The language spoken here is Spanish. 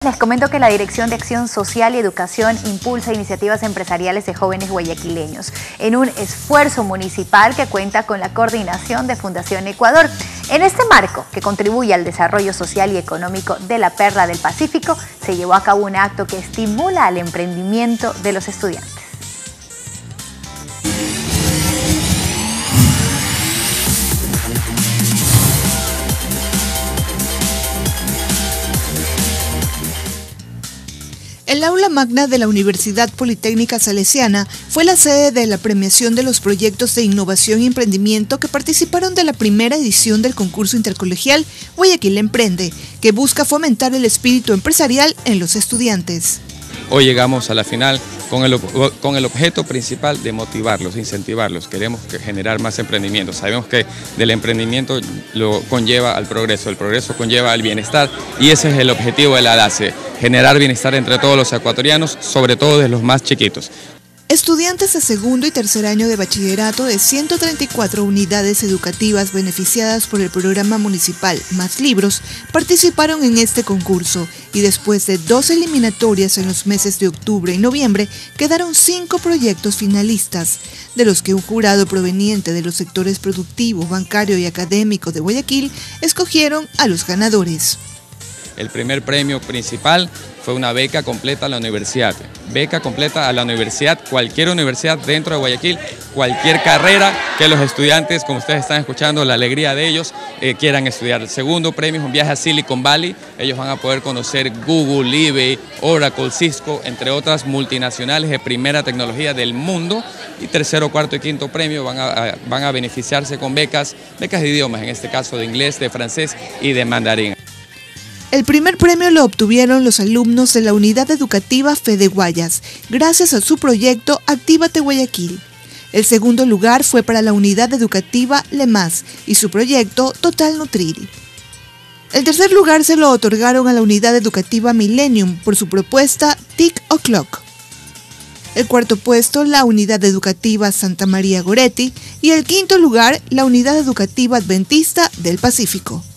Les comento que la Dirección de Acción Social y Educación impulsa iniciativas empresariales de jóvenes guayaquileños en un esfuerzo municipal que cuenta con la coordinación de Fundación Ecuador. En este marco, que contribuye al desarrollo social y económico de la Perla del Pacífico, se llevó a cabo un acto que estimula al emprendimiento de los estudiantes. El aula magna de la Universidad Politécnica Salesiana fue la sede de la premiación de los proyectos de innovación y emprendimiento que participaron de la primera edición del concurso intercolegial Guayaquil Emprende, que busca fomentar el espíritu empresarial en los estudiantes. Hoy llegamos a la final con el objeto principal de motivarlos, incentivarlos. Queremos generar más emprendimiento. Sabemos que del emprendimiento lo conlleva al progreso, el progreso conlleva al bienestar y ese es el objetivo de la DACE, generar bienestar entre todos los ecuatorianos, sobre todo de los más chiquitos. Estudiantes de segundo y tercer año de bachillerato de 134 unidades educativas beneficiadas por el programa municipal Más Libros participaron en este concurso y después de 2 eliminatorias en los meses de octubre y noviembre quedaron 5 proyectos finalistas, de los que un jurado proveniente de los sectores productivo, bancario y académico de Guayaquil escogieron a los ganadores. El primer premio principal fue una beca completa a la universidad. Beca completa a la universidad, cualquier universidad dentro de Guayaquil, cualquier carrera que los estudiantes, como ustedes están escuchando, la alegría de ellos, quieran estudiar. El segundo premio es un viaje a Silicon Valley. Ellos van a poder conocer Google, eBay, Oracle, Cisco, entre otras multinacionales de primera tecnología del mundo. Y tercero, cuarto y quinto premio van a beneficiarse con becas de idiomas, en este caso de inglés, de francés y de mandarín. El primer premio lo obtuvieron los alumnos de la unidad educativa Fede Guayas, gracias a su proyecto Actívate Guayaquil. El segundo lugar fue para la unidad educativa Lemas y su proyecto Total Nutril. El tercer lugar se lo otorgaron a la unidad educativa Millennium por su propuesta Tick O'Clock. El cuarto puesto, la unidad educativa Santa María Goretti, y el quinto lugar, la unidad educativa Adventista del Pacífico.